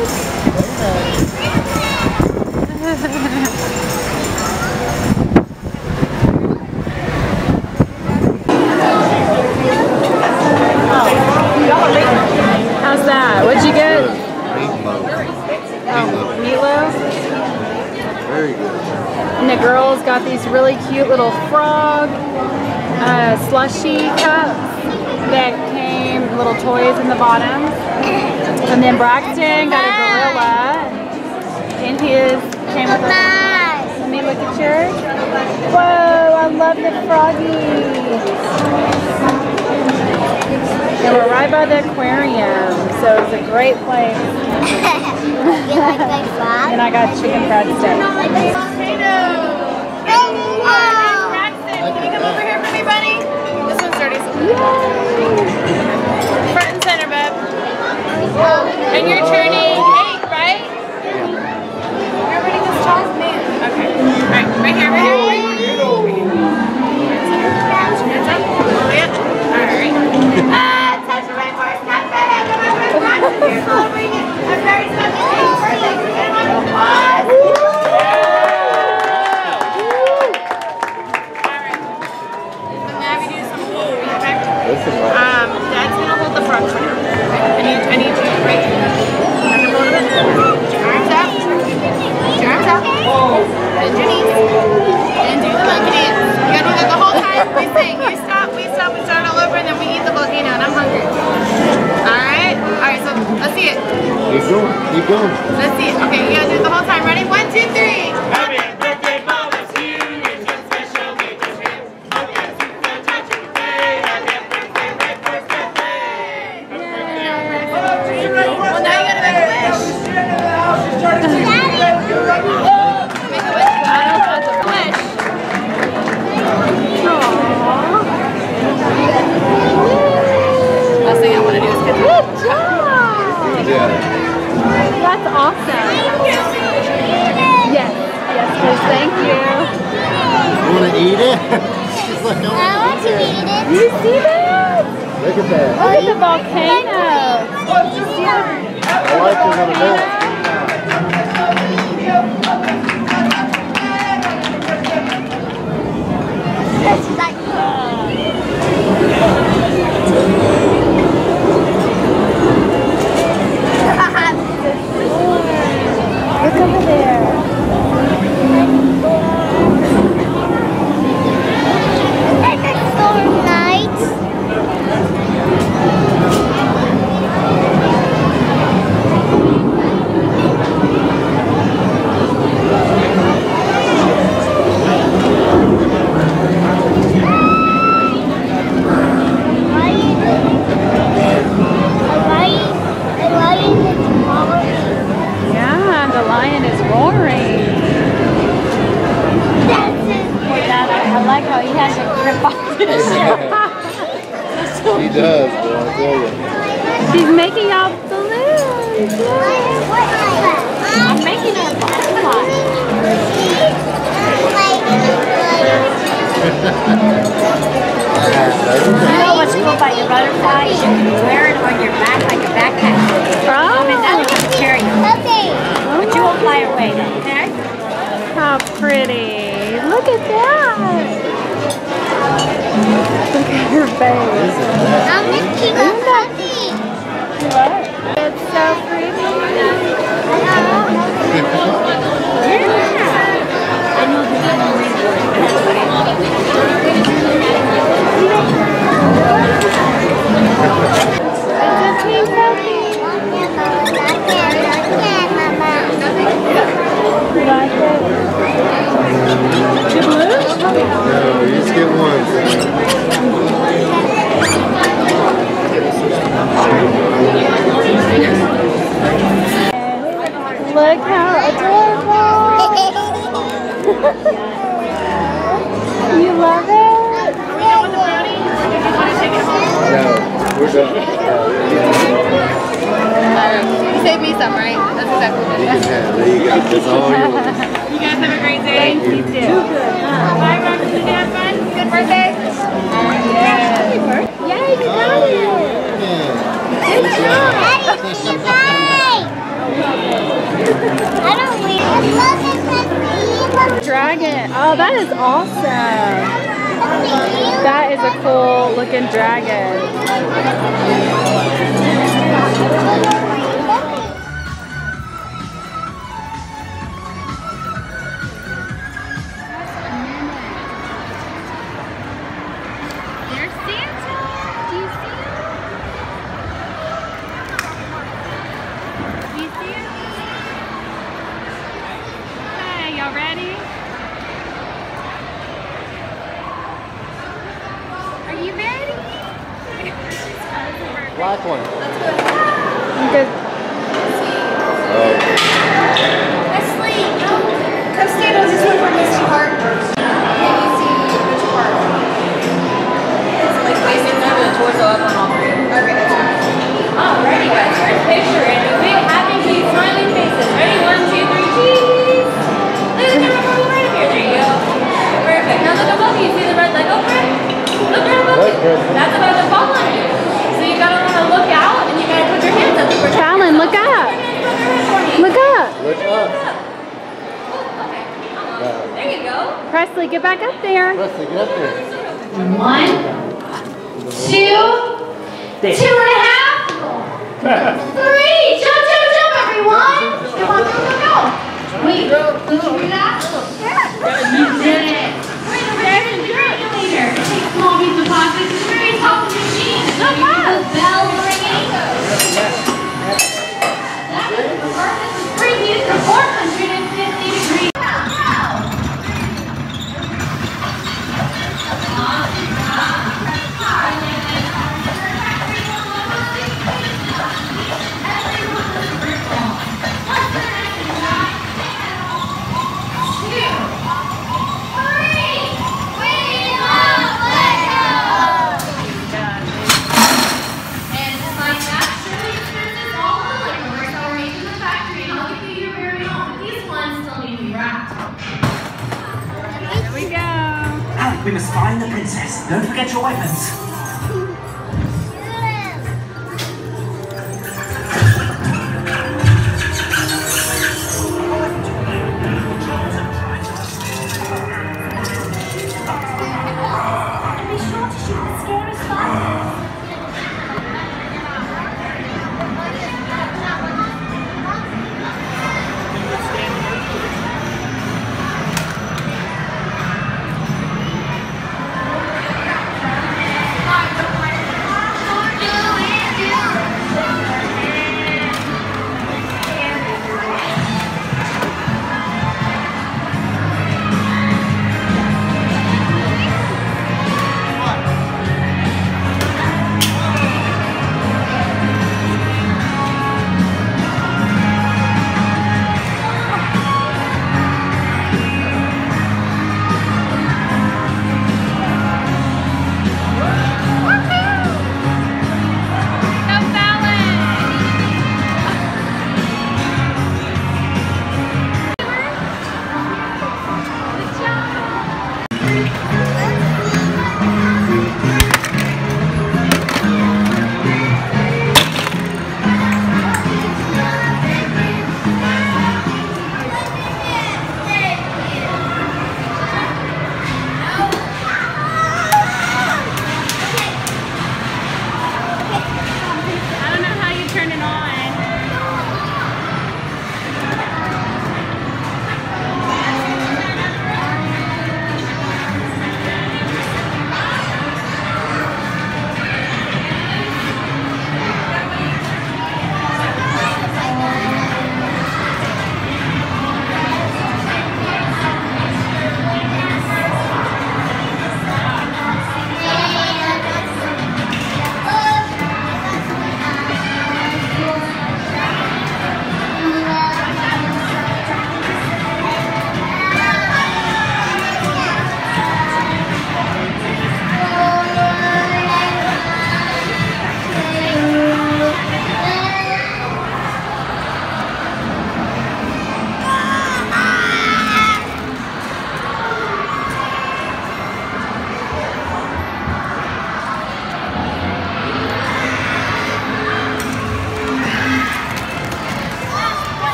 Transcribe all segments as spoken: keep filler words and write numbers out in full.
How's that? What'd you get? Meatloaf. Oh, meatloaf? Very good. And the girls got these really cute little frog uh, slushy cups that came little toys in the bottom. And then Braxton got a gorilla in his came with a, let me look at yours. Whoa, I love the froggies. And we're right by the aquarium, so it's a great place. You like my frog? And I got chicken fried steak. Can you come over here for me, buddy? This one's dirty. Front and center, babe. And you're turning eight, right? Everybody this tall? Man. Okay. Alright, right here, right here. Right here. Alright. Ah, touch my horse, not my head, my first practice. You're celebrating a very special day. Birthday. Can we get a round of applause? Um, Dad's gonna hold the front for now. I need, I need you to break it. Back up a little bit. Arms out. Your arms out. Bend your knees. And do the monkey dance. You gotta do that the whole time. We sing. You stop, we stop, we start all over, and then we eat the volcano, and I'm hungry. Alright? Alright, so let's see it. Keep going. Keep going. Let's see it. Okay, you gotta do it the whole time. Ready? One, two, three. Happy birthday, Mama, to you. It's a special day to me. Hope you have a touching day. Happy birthday, my first birthday. Well, now you gotta make a wish. Make a wish. I don't want the wish. Last thing I want to do is get the Good job! Yeah. That's awesome. Yes, yes, please, thank you. You want to eat it? She's like, no, I want to eat it. Do you see that? look at that. Look at the volcano. I like your little bit. It's like, Look over there. it's so nice. Yeah, the lion is roaring. Dad, I, I like how he has a grip on his He does, boy, I tell you. She's making out balloons. I'm making her a butterfly. You know what's cool about your butterfly is you can wear it on your back like a backpack. Oh, And that will carry you. Okay. But you won't fly away, okay? how pretty. Look at that. Look at her face. I'm making a puppy. What? It's so pretty. I know the little It's a pink puppy. You like it? The blue? No, you just get one. Look how adorable. You love it? No, we're done. You saved me some, right? That's exactly what it is. Yeah, there you go. That's all yours. You guys have a great day. Thank you too. Bye, Robert. Did you have fun? Good birthday? Yes. Yay, you got it. Yeah. Good job. Hey, bye. dragon. Oh, that is awesome. That is a cool looking dragon. There's Santa. Do you see him? Do you see him? Hey, y'all ready? Are you ready? Black one. Good. Wesley, come stand on this one for Misty Heart. Can you see which part? It's like facing kind of the torso up on all three. Okay, that's fine. Alrighty guys, first picture and a big happy cheese smiling faces. Ready? One, two, three, cheese! Look at the camera right up here. There you go. Perfect. Now look above you. See the red leg open? Look right above you. That's about to fall on you. So you gotta want to look out and you gotta put your hands up. Talon, look up. Look up. Look up. There you go. Presley, get back up there. Presley, get up there. One, two, two and a half, three. Jump, jump, jump, everyone. Come on, go, go, go. Wait, did you do that? Yeah. You did it. We're the refrigerator. Take small piece of plastic to the very top of the machine. Look up. The bell ringing. That is the purpose of previous to four hundred fifty degrees. We must find the princess. Don't forget your weapons. Be sure to shoot the scary spiders.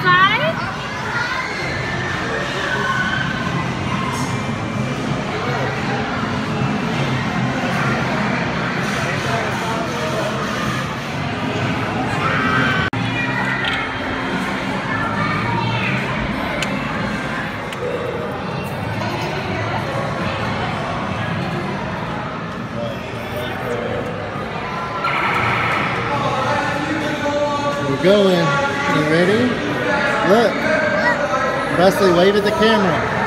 side. We're going. You ready? Look. Wesley, wave at the camera.